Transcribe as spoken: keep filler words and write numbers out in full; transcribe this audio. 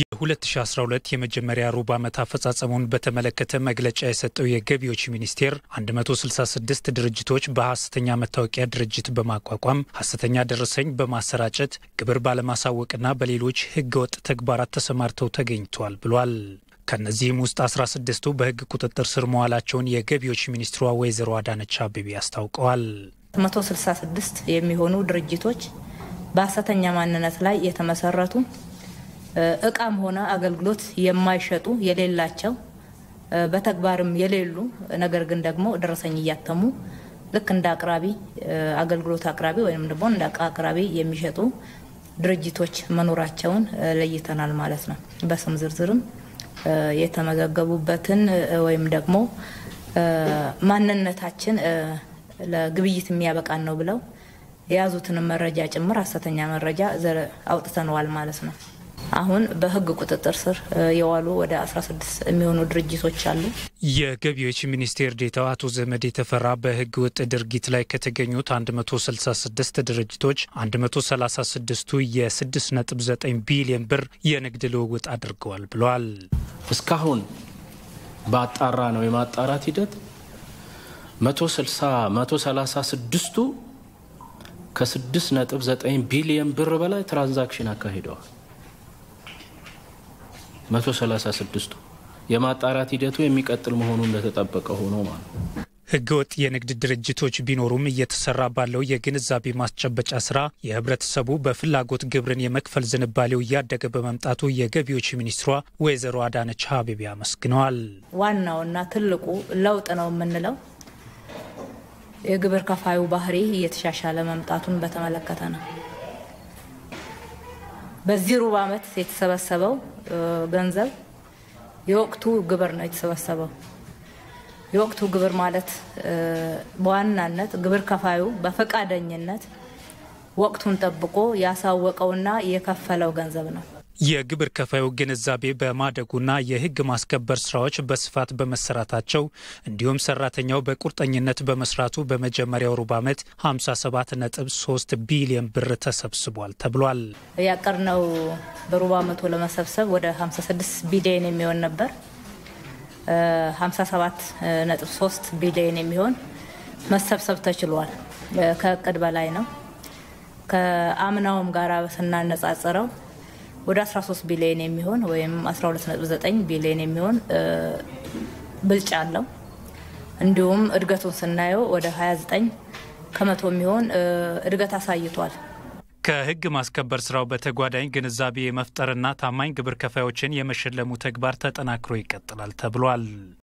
የ2012 የመጀመሪያ ሩብ ዓመት አፈጻጸሙን በተመለከተ መግለጫ የሰጠው የገቢዎች ሚኒስቴር አንድ መቶ ስልሳ ስድስት ድርጅቶች በሐሰተኛ መታወቂያ ድርጅት በማቋቋም ሐሰተኛ ደረሰኝ በማሰራጨት ግብር ባለማሳወቅና በሌሎች ህገወጥ ተግባራት ተሰማርተው ተገኝተዋል ብሏል። ከነዚህም ውስጥ አስራ ስድስቱ በህግ ቁጥጥር ስር መዋላቸውን የገቢዎች ሚኒስትሯ ወይዘሮ አዳነች አቤቤ አስታውቀዋል። መቶ ስልሳ ስድስት የሚሆኑ ድርጅቶች በሐሰተኛ ማንነት ላይ የተመሰረቱ እቃም ሆነ አገልግሎት የማይሸጡ የሌላቸው በተግባርም የሌሉ ነገር ግን ደግሞ ደረሰኝ እያተሙ ልክ እንደ አቅራቢ አገልግሎት አቅራቢ ወይንም ደግሞ እንደ አቅራቢ የሚሸጡ ድርጅቶች መኖራቸውን ለይተናል ማለት ነው። በስም ዝርዝርም የተመዘገቡበትን ወይም ደግሞ ማንነታችን ለግብይት የሚያበቃን ነው ብለው የያዙትን መረጃ ጭምር ሐሰተኛ መረጃ አውጥተናል ማለት ነው። አሁን በህግ ቁጥጥር ስር የዋሉ ወደ አስራ ስድስት የሚሆኑ ድርጅቶች አሉ። የገቢዎች ሚኒስቴር ዴኤታው አቶ ዘመዴ ተፈራ በህግ ወጥ ድርጊት ላይ ከተገኙት አንድ መቶ ስልሳ ስድስት ድርጅቶች አንድ መቶ ሰላሳ ስድስቱ የ6 ነጥብ ዘጠኝ ቢሊዮን ብር የንግድ ልውውጥ አድርገዋል ብለዋል። እስካሁን ባጣራ ነው የማጣራት ሂደት መቶ ሰላሳ ስድስቱ ከ6 ነጥብ ዘጠኝ ቢሊዮን ብር በላይ ትራንዛክሽን አካሂደዋል። መቶ ሰላሳ ስድስቱ የማጣራት ሂደቱ የሚቀጥል መሆኑ እንደተጠበቀ ሆኖ ማለት ነው። ህገወጥ የንግድ ድርጅቶች ቢኖሩም እየተሰራ ባለው የግንዛቤ ማስጨበጫ ስራ የህብረተሰቡ በፍላጎት ግብርን የመክፈል ዝንባሌው እያደገ በመምጣቱ የገቢዎች ሚኒስትሯ ወይዘሮ አዳነች አቤቤ አመስግነዋል። ዋናውና ትልቁ ለውጥ ነው የምንለው የግብር ከፋዩ ባህሪ እየተሻሻለ መምጣቱን በተመለከተ ነው። በዚህ ሩብ ዓመት የተሰበሰበው ገንዘብ የወቅቱ ግብር ነው የተሰበሰበው። የወቅቱ ግብር ማለት በዋናነት ግብር ከፋዩ በፈቃደኝነት ወቅቱን ጠብቆ ያሳወቀውና የከፈለው ገንዘብ ነው። የግብር ከፋዩ ግንዛቤ በማደጉና የህግ ማስከበር ስራዎች በስፋት በመሰራታቸው እንዲሁም ሰራተኛው በቁርጠኝነት በመስራቱ በመጀመሪያው ሩብ ዓመት ሃምሳ ሰባት ነጥብ ሶስት ቢሊዮን ብር ተሰብስቧል ተብሏል። ያቀርነው በሩብ ዓመቱ ለመሰብሰብ ወደ ሃምሳ ስድስት ቢሊዮን የሚሆን ነበር። ሃምሳ ሰባት ነጥብ ሶስት ቢሊዮን የሚሆን መሰብሰብ ተችሏል። ከእቅድ በላይ ነው። ከአምናውም ጋር ስናነጻጽረው ወደ አስራ ሶስት ቢሊዮን የሚሆን ወይም አስራ ሁለት ነጥብ ዘጠኝ ቢሊዮን የሚሆን ብልጫ አለው። እንዲሁም እድገቱን ስናየው ወደ ሃያ ዘጠኝ ከመቶ የሚሆን እድገት አሳይቷል። ከህግ ማስከበር ስራው በተጓዳኝ ግንዛቤ የመፍጠርና ታማኝ ግብር ከፋዮችን የመሸለሙ ተግባር ተጠናክሮ ይቀጥላል ተብሏል።